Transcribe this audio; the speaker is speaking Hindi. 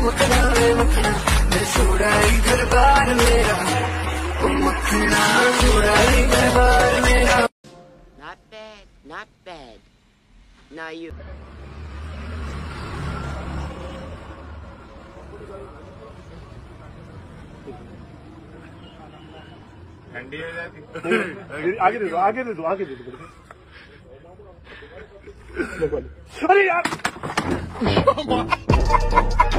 मखना मैं छोड़ाई घर बार मेरा, मखना छोड़ाई घर बार मेरा। Not bad, not bad. Now you. ठंडी हो जाती। आगे दे दो, आगे दे दो, आगे दे दो। अरे यार